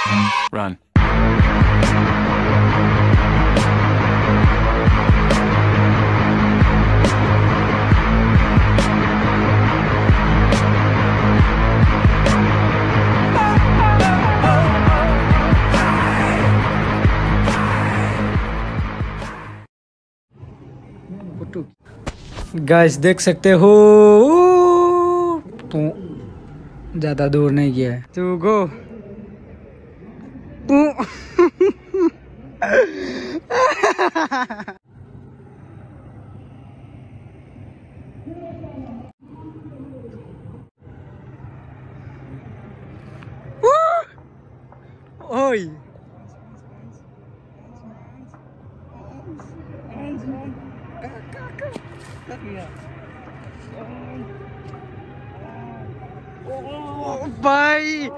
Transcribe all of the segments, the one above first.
Run. Guys देख सकते हो, तो ज्यादा दूर नहीं गया है। तो गो ओए भाई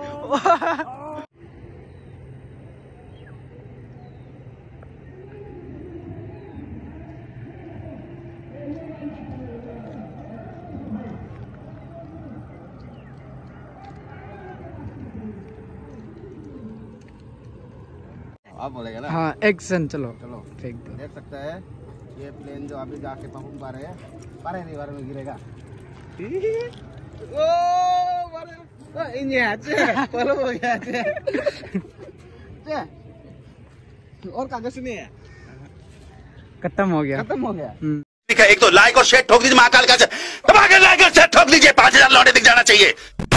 आप बोलेगा ना। हाँ एक्शन, चलो चलो फेंक दो। देख सकते हैं ये प्लेन जो अभी जाके पहुंच पा रहे हैं, पारे नहीं बारे में गिरेगा। ओ बारे इन ये फॉलो हो गया और कागज नहीं है, खत्म हो गया। खत्म हो गया। एक तो लाइक और शेयर ठोक दीजिए, महाकाल का दबा के लाइक और शेयर ठोक दीजिए, 5000 लौटे दिख जाना चाहिए।